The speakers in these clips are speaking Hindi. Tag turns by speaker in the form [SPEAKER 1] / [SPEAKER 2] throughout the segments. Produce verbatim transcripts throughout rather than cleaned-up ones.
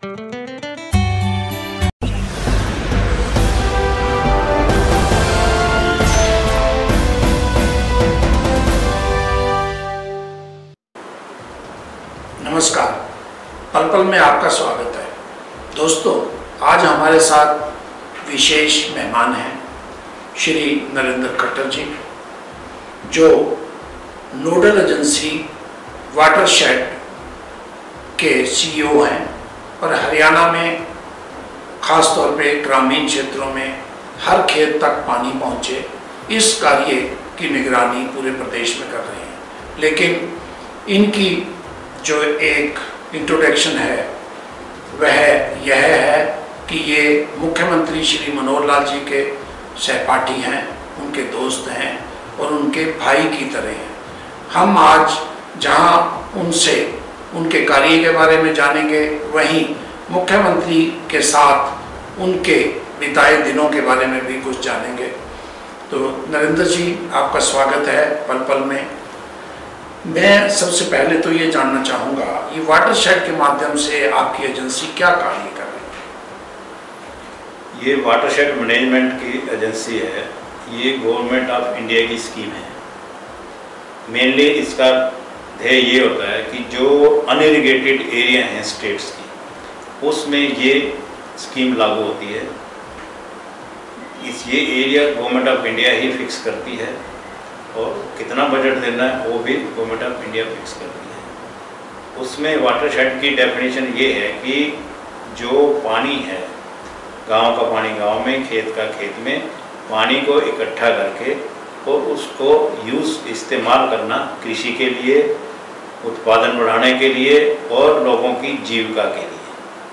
[SPEAKER 1] नमस्कार, पल पल में आपका स्वागत है। दोस्तों, आज हमारे साथ विशेष मेहमान हैं श्री नरेंद्र खट्टर जी, जो नोडल एजेंसी वाटरशेड के सीईओ हैं और हरियाणा में ख़ास तौर पे ग्रामीण क्षेत्रों में हर खेत तक पानी पहुँचे इस कार्य की निगरानी पूरे प्रदेश में कर रहे हैं। लेकिन इनकी जो एक इंट्रोडक्शन है वह यह है कि ये मुख्यमंत्री श्री मनोहर लाल जी के सहपाठी हैं, उनके दोस्त हैं और उनके भाई की तरह हैं। हम आज जहां उनसे उनके कार्य के बारे में जानेंगे, वहीं मुख्यमंत्री के साथ उनके बिताए दिनों के बारे में भी कुछ जानेंगे। तो नरेंद्र जी, आपका स्वागत है पल पल में। मैं सबसे पहले तो ये जानना चाहूँगा, ये वाटरशेड के माध्यम से आपकी एजेंसी क्या कार्य कर रही है?
[SPEAKER 2] ये वाटरशेड मैनेजमेंट की एजेंसी है। ये गवर्नमेंट ऑफ इंडिया की स्कीम है। मेनली इसका ध्येय ये होता है कि जो अनइरिगेटेड एरिया हैं स्टेट्स की, उसमें ये स्कीम लागू होती है। इस ये एरिया गवर्नमेंट ऑफ इंडिया ही फिक्स करती है और कितना बजट देना है वो भी गवर्नमेंट ऑफ इंडिया फिक्स करती है। उसमें वाटरशेड की डेफिनेशन ये है कि जो पानी है, गांव का पानी गांव में, खेत का खेत में, पानी को इकट्ठा करके और उसको यूज़ इस्तेमाल करना कृषि के लिए, उत्पादन बढ़ाने के लिए और लोगों की जीविका के लिए।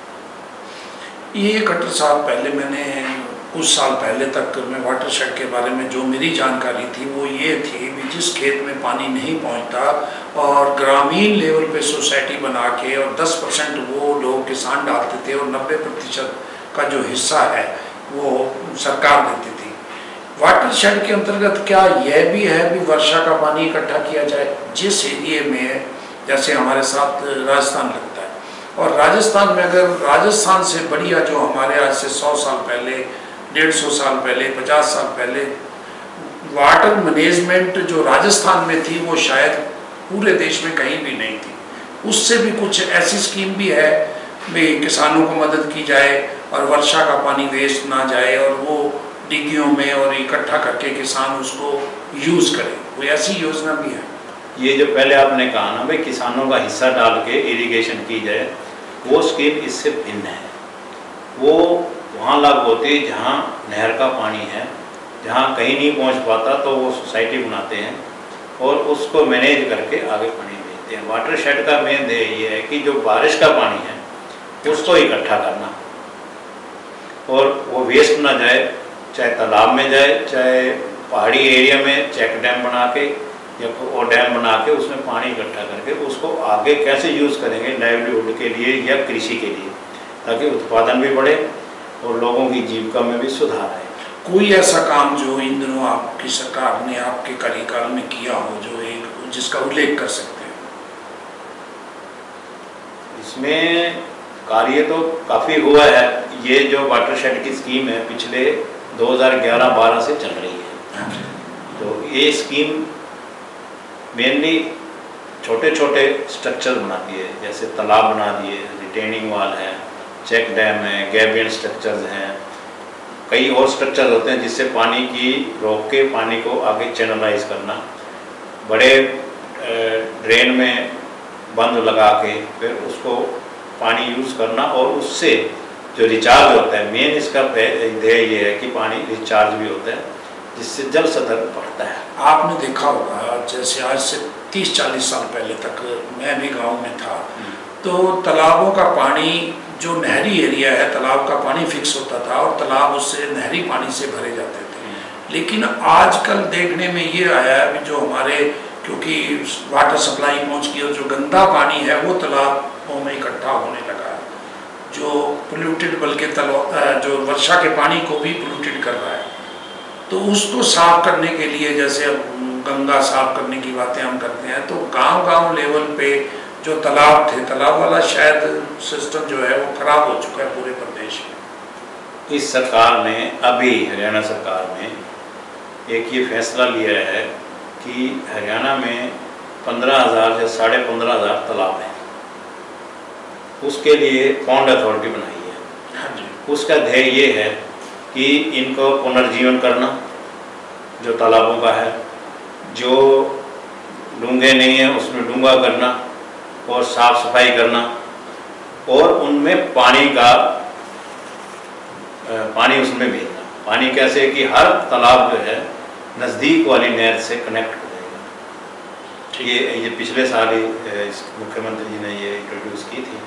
[SPEAKER 1] ये खट्टर साहब, पहले मैंने कुछ साल पहले तक मैं वाटरशेड के बारे में जो मेरी जानकारी थी वो ये थी कि जिस खेत में पानी नहीं पहुंचता और ग्रामीण लेवल पे सोसाइटी बना के और दस परसेंट वो लोग किसान डालते थे और नब्बे प्रतिशत का जो हिस्सा है वो सरकार देती थी। वाटरशेड के अंतर्गत क्या यह भी है कि वर्षा का पानी इकट्ठा किया जाए? जिस एरिए में जैसे हमारे साथ राजस्थान लगता है, और राजस्थान में अगर राजस्थान से बढ़िया जो हमारे आज से सौ साल पहले, डेढ़ सौ साल पहले, पचास साल पहले वाटर मैनेजमेंट जो राजस्थान में थी वो शायद पूरे देश में कहीं भी नहीं थी। उससे भी कुछ ऐसी स्कीम भी है भी किसानों को मदद की जाए और वर्षा का पानी वेस्ट ना जाए और वो डिग्गियों में और इकट्ठा करके किसान उसको यूज़ करें, कोई ऐसी योजना भी है?
[SPEAKER 2] ये जो पहले आपने कहा ना भाई किसानों का हिस्सा डाल के इरिगेशन की जाए, वो स्कीम इससे भिन्न है। वो वहाँ लागू होती है जहाँ नहर का पानी है, जहाँ कहीं नहीं पहुँच पाता तो वो सोसाइटी बनाते हैं और उसको मैनेज करके आगे पानी भेजते हैं। वाटरशेड का मेन ध्येय ये है कि जो बारिश का पानी है उसको इकट्ठा करना और वो वेस्ट ना जाए, चाहे तालाब में जाए, चाहे पहाड़ी एरिया में चेक डैम बना के या वो डैम बना के उसमें पानी इकट्ठा करके उसको आगे कैसे यूज़ करेंगे लाइवलीहुड के लिए या कृषि के लिए, ताकि उत्पादन भी बढ़े और लोगों की जीविका में भी सुधार आए।
[SPEAKER 1] कोई ऐसा काम जो इन दिनों आपकी सरकार ने आपके कार्यकाल में किया हो जो एक जिसका उल्लेख कर सकते हैं?
[SPEAKER 2] इसमें कार्य तो काफ़ी हुआ है। ये जो वाटरशेड की स्कीम है पिछले दो हज़ार ग्यारह बारह से चल रही है। तो ये स्कीम मेनली छोटे छोटे स्ट्रक्चर बनाती है, जैसे तालाब बना दिए, रिटेनिंग वाल है, चेक डैम है, गैबियन स्ट्रक्चर्स हैं, कई और स्ट्रक्चर होते हैं जिससे पानी की रोक के पानी को आगे चैनलाइज करना, बड़े ड्रेन में बंद लगा के फिर उसको पानी यूज़ करना और उससे जो रिचार्ज होता है, मेन इसका ध्येय ये है कि पानी रिचार्ज भी होता है जिससे जल स्तर बढ़ता है।
[SPEAKER 1] आपने देखा होगा जैसे आज से तीस चालीस साल पहले तक मैं भी गांव में था, तो तालाबों का पानी जो नहरी एरिया है, तालाब का पानी फिक्स होता था और तालाब उससे नहरी पानी से भरे जाते थे। लेकिन आजकल देखने में ये आया है जो हमारे, क्योंकि वाटर सप्लाई पहुँच गई और जो गंदा पानी है वो तालाबों में इकट्ठा होने लगा है, जो पोल्यूटेड, बल्कि तालाब जो वर्षा के पानी को भी पोल्यूटेड कर रहा है। तो उसको साफ करने के लिए, जैसे अब गंगा साफ करने की बातें हम करते हैं, तो गांव गांव लेवल पे जो तालाब थे, तालाब वाला शायद सिस्टम जो है वो खराब हो चुका है पूरे प्रदेश में।
[SPEAKER 2] इस सरकार ने अभी, हरियाणा सरकार ने एक ये फैसला लिया है कि हरियाणा में पंद्रह हज़ार या साढ़े पंद्रह हज़ार तालाब हैं, उसके लिए पॉन्ड अथॉरिटी बनाई है।
[SPEAKER 1] हाँ जी।
[SPEAKER 2] उसका ध्येय ये है कि इनको पुनर्जीवन करना जो तालाबों का है, जो डूंगे नहीं है उसमें डूंगा करना और साफ सफाई करना, और उनमें पानी का पानी उसमें भेजना। पानी कैसे कि हर तालाब जो है नज़दीक वाली नहर से कनेक्ट हो जाएगा। ये ये पिछले साल ही इस मुख्यमंत्री जी ने ये इंट्रोड्यूस की थी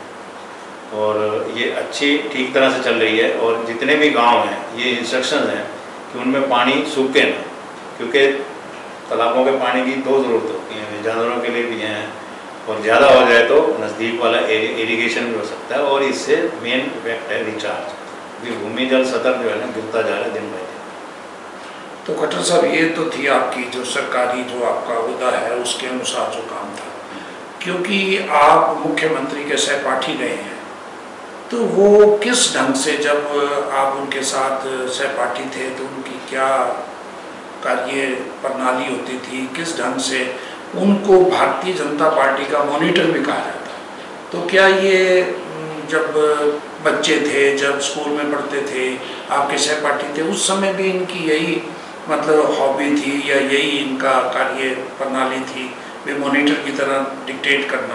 [SPEAKER 2] और ये अच्छी ठीक तरह से चल रही है। और जितने भी गांव हैं ये इंस्ट्रक्शन हैं कि उनमें पानी सूखे ना, क्योंकि तालाबों के पानी की दो ज़रूरत होती हैं, जानवरों के लिए भी हैं और ज़्यादा हो जाए तो नज़दीक वाला इरिगेशन भी हो सकता है। और इससे मेन इफेक्ट है रिचार्ज, भी भूमि जल स्तर जो है ना गिरता जा रहा है दिन ब दिन।
[SPEAKER 1] तो खट्टर साहब, ये तो थी आपकी जो सरकारी जो आपका उहदा है उसके अनुसार जो काम था, क्योंकि आप मुख्यमंत्री के सहपाठी रहे हैं, तो वो किस ढंग से जब आप उनके साथ सहपाठी थे तो उनकी क्या कार्य प्रणाली होती थी, किस ढंग से उनको भारतीय जनता पार्टी का मॉनिटर भी कहा जाता? तो क्या ये जब बच्चे थे, जब स्कूल में पढ़ते थे, आपके सहपाठी थे, उस समय भी इनकी यही मतलब हॉबी थी या यही इनका कार्य प्रणाली थी, वे मॉनिटर की तरह डिक्टेट करना?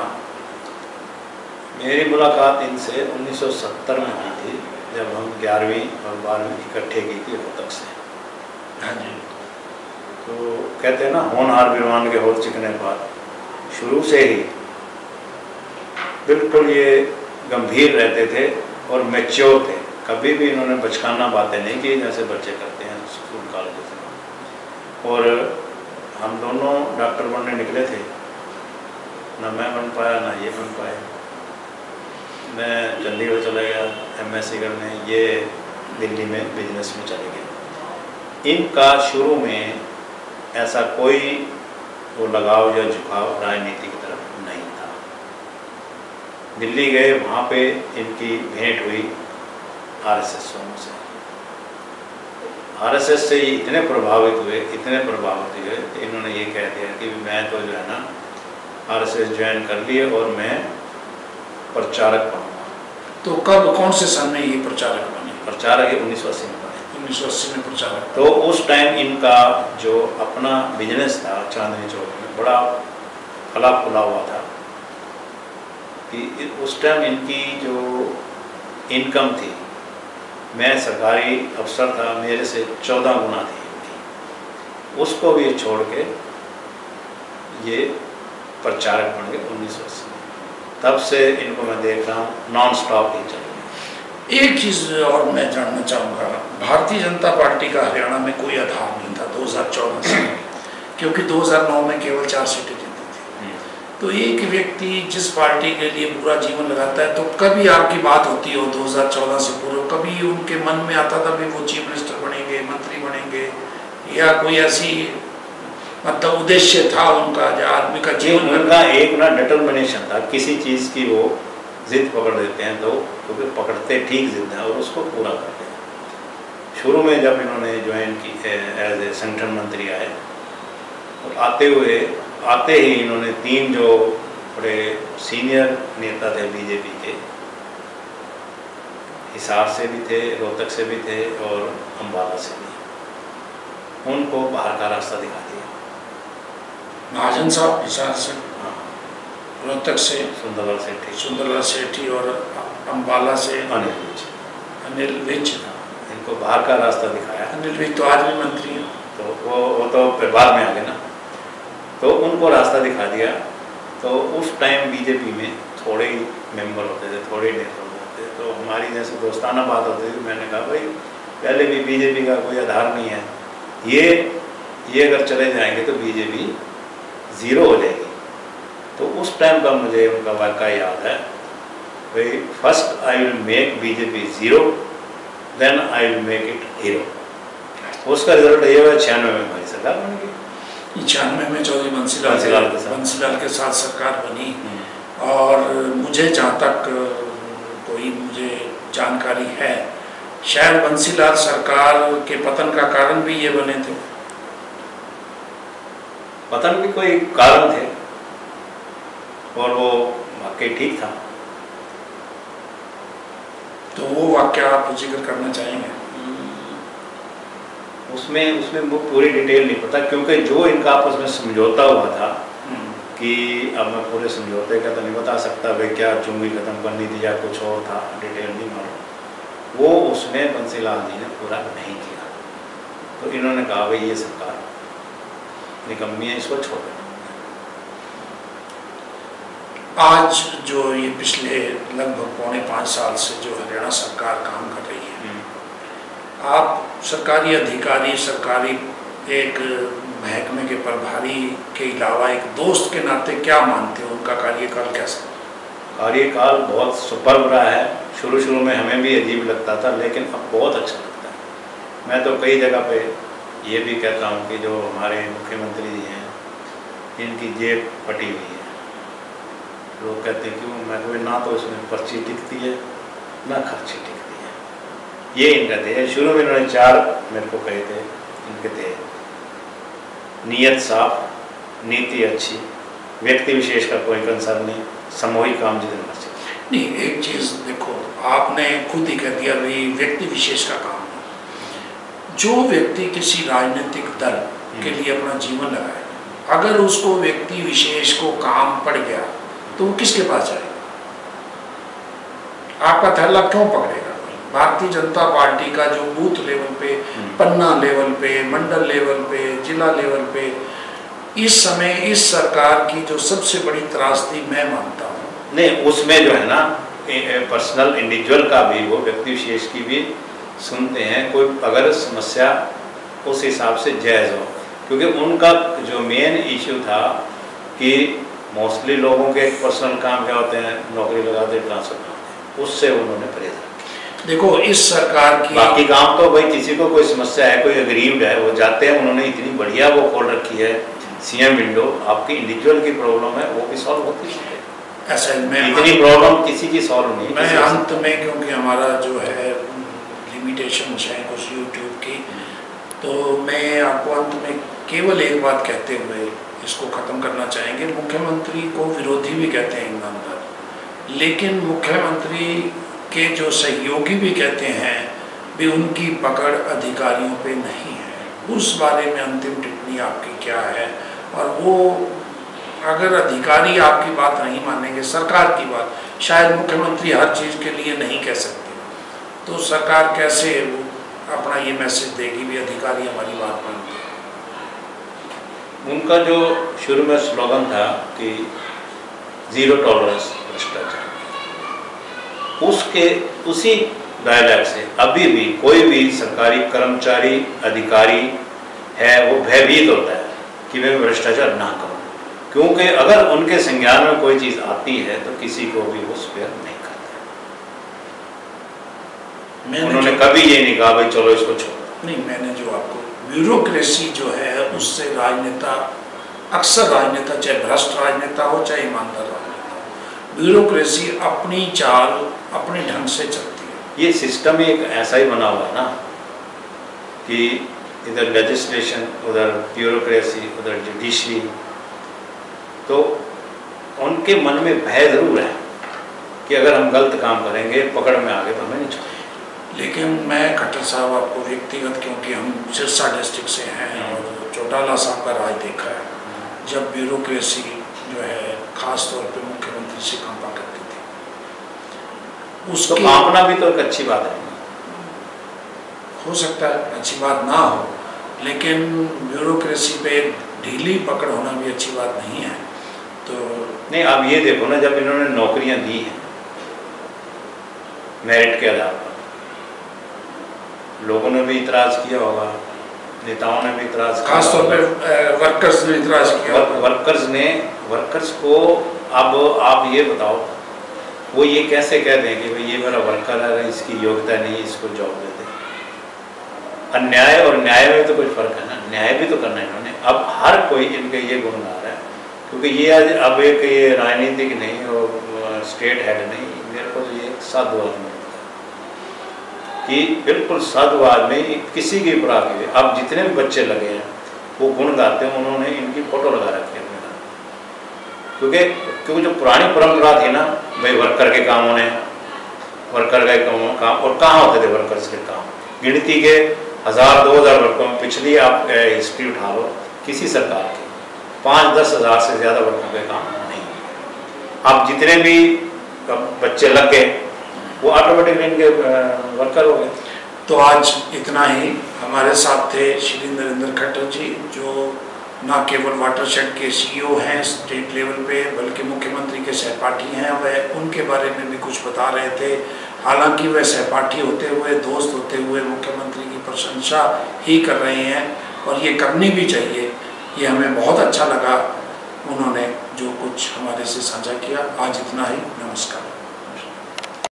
[SPEAKER 2] मेरी मुलाकात इनसे उन्नीस सौ सत्तर में हुई थी, जब हम ग्यारहवीं और बारहवीं इकट्ठे की थी रोहतक से।
[SPEAKER 1] हाँ जी।
[SPEAKER 2] तो कहते हैं ना, होनहार बिरवान के होठ चिकने पात। शुरू से ही बिल्कुल ये गंभीर रहते थे और मैच्योर थे, कभी भी इन्होंने बचकाना बातें नहीं की जैसे बच्चे करते हैं स्कूल कॉलेज में। और हम दोनों डॉक्टर बनने निकले थे, ना मैं बन पाया ना ये बन पाए। मैं चंडीगढ़ चला गया एमएससी करने, ये दिल्ली में बिजनेस में चले गए। इनका शुरू में ऐसा कोई वो लगाव या झुकाव राजनीति की तरफ नहीं था। दिल्ली गए, वहाँ पे इनकी भेंट हुई आरएसएस वालों से। आरएसएस से इतने प्रभावित हुए इतने प्रभावित हुए कि इन्होंने ये कह दिया कि मैं तो जो है ना आरएसएस ज्वाइन कर लिए और मैं प्रचारक बनूँगा।
[SPEAKER 1] तो कब, कौन से सन में ये प्रचारक बने?
[SPEAKER 2] प्रचारक ये उन्नीस सौ अस्सी में बने।
[SPEAKER 1] उन्नीस सौ अस्सी में प्रचारक।
[SPEAKER 2] तो उस टाइम इनका जो अपना बिजनेस था चांदनी चौक में, बड़ा फला फुला हुआ था कि उस टाइम इनकी जो इनकम थी, मैं सरकारी अफसर था, मेरे से चौदह गुना थी इनकी, उसको भी छोड़ के ये प्रचारक बन गए उन्नीस सौ अस्सी में। तब से इनको मैं देख रहा हूँ नॉन स्टॉप ही चल रही है।
[SPEAKER 1] एक चीज़ और मैं जानना चाहूँगा, भारतीय जनता पार्टी का हरियाणा में कोई आधार नहीं था दो हज़ार चौदह से, क्योंकि दो हज़ार नौ में केवल चार सीटें जीती थी। तो एक व्यक्ति जिस पार्टी के लिए पूरा जीवन लगाता है, तो कभी आपकी बात होती हो दो हज़ार चौदह से पूर्व, कभी उनके मन में आता था भी वो चीफ मिनिस्टर बनेंगे, मंत्री बनेंगे, या कोई ऐसी मतलब उद्देश्य था उनका जो आदमी का जीवन?
[SPEAKER 2] उनका एक ना डिटर्मिनेशन था, किसी चीज़ की वो जिद पकड़ देते हैं तो क्योंकि तो पकड़ते ठीक जिद है और उसको पूरा करते हैं। शुरू में जब इन्होंने ज्वाइन की एज ए संगठन मंत्री आए, तो आते हुए आते ही इन्होंने तीन जो बड़े सीनियर नेता थे बीजेपी के, हिसार से भी थे, रोहतक से भी थे और अम्बाला से भी, उनको बाहर का रास्ता दिखा दिया।
[SPEAKER 1] महाजन साहब हिसार से,
[SPEAKER 2] हाँ,
[SPEAKER 1] रोहतक से
[SPEAKER 2] सुंदरलाल सेठी,
[SPEAKER 1] सुंदरलाल सेठी और अम्बाला से
[SPEAKER 2] अनिल विज।
[SPEAKER 1] अनिल विज,
[SPEAKER 2] इनको बाहर का रास्ता दिखाया।
[SPEAKER 1] अनिल विज तो आज भी मंत्री हैं।
[SPEAKER 2] तो वो वो तो फिर बाद में आ गए ना, तो उनको रास्ता दिखा दिया। तो उस टाइम बीजेपी में थोड़े ही मेंबर होते थे, थोड़े ही नेता होते थे, तो हमारी जैसे दोस्ताना बात होती थी। मैंने कहा भाई पहले भी बीजेपी का कोई आधार नहीं है, ये ये अगर चले जाएंगे तो बीजेपी ज़ीरो हो जाएगी। तो उस टाइम का मुझे उनका वाक़या याद है, भाई first I will make BJP zero, then I will make it hero. उसका रिजल्ट ये हुआ, छियानवे में हमारी सरकार बन गई।
[SPEAKER 1] छियानवे में चौधरी बंसीलाल
[SPEAKER 2] बंसीलाल के साथ
[SPEAKER 1] बंसीलाल के साथ सरकार बनी। और मुझे जहाँ तक कोई मुझे जानकारी है, शायद बंसीलाल सरकार के पतन का कारण भी ये बने थे।
[SPEAKER 2] पतन भी कोई कारण थे और वो वाकई ठीक था।
[SPEAKER 1] तो वो वाक्य आप जिक्र करना चाहेंगे?
[SPEAKER 2] उसमें उसमें वो पूरी डिटेल नहीं पता, क्योंकि जो इनका आपस में समझौता हुआ था कि अब मैं पूरे समझौते का तो नहीं बता सकता भाई क्या चुंगी खत्म करनी थी या कुछ और था, डिटेल नहीं मालूम। वो उसमें बंसीलाल जी ने पूरा नहीं किया, तो इन्होंने कहा भाई ये सरकार निकम्मी है, इसको छोड़ दो।
[SPEAKER 1] आज जो ये पिछले लगभग पौने पाँच साल से जो हरियाणा सरकार काम कर रही है, आप सरकारी अधिकारी, सरकारी एक महकमे के प्रभारी के अलावा एक दोस्त के नाते क्या मानते हो उनका कार्यकाल कैसा?
[SPEAKER 2] कार्यकाल बहुत सुपर्ब रहा है। शुरू शुरू में हमें भी अजीब लगता था, लेकिन अब बहुत अच्छा लगता है। मैं तो कई जगह पे ये भी कहता हूँ कि जो हमारे मुख्यमंत्री जी हैं, इनकी जेब फटी हुई है। लोग कहते हैं क्यों? मैं कोई ना तो इसमें पर्ची टिकती है ना खर्ची टिकती है, ये इनका थे। शुरू में इन्होंने चार मेरे को कहे थे, इनके थे नीयत साफ, नीति अच्छी, व्यक्ति विशेष का कोई कंसर्न नहीं, सामूहिक काम जितने मर्जी।
[SPEAKER 1] नहीं, एक चीज़ देखो, आपने खुद ही कह दिया भाई व्यक्ति विशेष का काम है। जो व्यक्ति किसी राजनीतिक दल के लिए अपना जीवन लगाए, अगर उसको व्यक्ति विशेष को काम पड़ गया तो वो किसके पास जाएगा? आपका थैला क्यों पकड़ेगा? भारतीय जनता पार्टी का जो बूथ लेवल पे, पन्ना लेवल पे, मंडल लेवल पे, जिला लेवल पे इस समय इस सरकार की जो सबसे बड़ी त्रासदी मैं मानता हूँ,
[SPEAKER 2] नहीं उसमें जो है ना पर्सनल इंडिविजुअल का भी, वो व्यक्ति विशेष की भी सुनते हैं। कोई अगर समस्या उस हिसाब से जायज़ हो, क्योंकि उनका जो मेन इश्यू था कि मोस्टली लोगों के पर्सनल काम क्या होते हैं, नौकरी लगाते ट्रांसफर करते, उससे उन्होंने परहेज रखा।
[SPEAKER 1] देखो इस सरकार की
[SPEAKER 2] बाकी काम तो भाई किसी को कोई समस्या है, कोई अग्रीव्ड है, वो जाते हैं, उन्होंने इतनी बढ़िया वो खोल रखी है सीएम विंडो, आपकी इंडिविजुअल की प्रॉब्लम है वो भी सॉल्व होती है।
[SPEAKER 1] ऐसा मैं
[SPEAKER 2] इतनी प्रॉब्लम किसी की सॉल्व नहीं।
[SPEAKER 1] मैं अंत में, क्योंकि हमारा जो है लिमिटेशन है कुछ यूट्यूब की, तो मैं आपको अंत में केवल एक बात कहते हुए इसको ख़त्म करना चाहेंगे। मुख्यमंत्री को विरोधी भी कहते हैं ईमानदार, लेकिन मुख्यमंत्री के जो सहयोगी भी कहते हैं भी उनकी पकड़ अधिकारियों पे नहीं है। उस बारे में अंतिम टिप्पणी आपकी क्या है? और वो अगर अधिकारी आपकी बात नहीं मानेंगे, सरकार की बात, शायद मुख्यमंत्री हर चीज़ के लिए नहीं कह सकते, तो सरकार कैसे अपना ये मैसेज देगी भी अधिकारी हमारी बात मानते हैं?
[SPEAKER 2] उनका जो शुरू में स्लोगन था कि जीरो टॉलरेंस भ्रष्टाचार, उसके उसी डायलॉग से अभी भी कोई भी सरकारी कर्मचारी अधिकारी है वो भयभीत होता है कि मैं भ्रष्टाचार ना करूं, क्योंकि अगर उनके संज्ञान में कोई चीज़ आती है तो किसी को भी वो स्पेयर नहीं करता। उन्होंने कभी ये नहीं कहा भाई चलो इसको छोड़ो।
[SPEAKER 1] नहीं, मैंने जो आपको ब्यूरोक्रेसी जो है उससे राजनेता, अक्सर राजनेता, चाहे भ्रष्ट राजनेता हो चाहे ईमानदार राजनेता हो, ब्यूरोक्रेसी अपनी चाल अपने ढंग से चलती है।
[SPEAKER 2] ये सिस्टम एक ऐसा ही बना हुआ है ना कि इधर लेजिस्लेशन, उधर ब्यूरोक्रेसी, उधर जुडिशरी, तो उनके मन में भय ज़रूर है कि अगर हम गलत काम करेंगे पकड़ में आ गए तो हमें नहीं छोड़ेंगे।
[SPEAKER 1] लेकिन मैं खट्टर साहब आपको व्यक्तिगत, क्योंकि हम सिरसा डिस्ट्रिक्ट से हैं और चौटाला साहब का राज देखा है, जब ब्यूरोक्रेसी जो है खास तौर पे मुख्यमंत्री से कांपा करती थी, उसको
[SPEAKER 2] तो कांपना भी तो एक अच्छी बात है।
[SPEAKER 1] हो सकता है अच्छी बात ना हो, लेकिन ब्यूरोक्रेसी पे ढीली पकड़ होना भी अच्छी बात नहीं है। तो
[SPEAKER 2] नहीं, आप ये देखो ना, जब इन्होंने नौकरियां दी हैं मेरिट के आधार पर, लोगों ने भी इतराज़ किया होगा, नेताओं ने भी इतराज़ किया,
[SPEAKER 1] खास तौर पे वर्कर्स ने इतराज़ किया।
[SPEAKER 2] वर, वर्कर्स ने वर्कर्स को अब आप ये बताओ, वो ये कैसे कह दें कि भाई ये मेरा वर्कर है, इसकी योग्यता नहीं, इसको जॉब दे दे। अन्याय और न्याय में तो कोई फर्क है ना, न्याय भी तो करना है इन्होंने। अब हर कोई इनके ये गुण गा रहा है क्योंकि ये आज अब एक ये राजनीतिक नहीं और स्टेट हेड नहीं, मेरे को तो ये साधुवाद में कि बिल्कुल साधुवाद में किसी की पराग की। अब जितने भी बच्चे लगे हैं वो गुण गाते हैं, उन्होंने इनकी फोटो लगा रखी है मेरा, क्योंकि क्योंकि जो पुरानी परंपरा थी ना भाई वर्कर के काम होने, वर्कर का काम, काम और कहाँ होते थे वर्कर्स के काम, गिनती के हज़ार दो हज़ार वर्करों में पिछली आप हिस्ट्री उठा लो किसी सरकार की, पाँच दस हज़ार से ज़्यादा वर्करों के काम नहीं। अब जितने भी बच्चे लग गए वो ऑटोमेटिकली इनके वर्कर हो गए।
[SPEAKER 1] तो आज इतना ही। हमारे साथ थे श्री नरेंद्र खट्टर जी, जो न केवल वाटरशेड के सीईओ हैं स्टेट लेवल पे, बल्कि मुख्यमंत्री के सहपाठी हैं। वह उनके बारे में भी कुछ बता रहे थे। हालांकि वह सहपाठी होते हुए, दोस्त होते हुए मुख्यमंत्री की प्रशंसा ही कर रहे हैं, और ये करनी भी चाहिए। ये हमें बहुत अच्छा लगा उन्होंने जो कुछ हमारे से साझा किया। आज इतना ही। नमस्कार।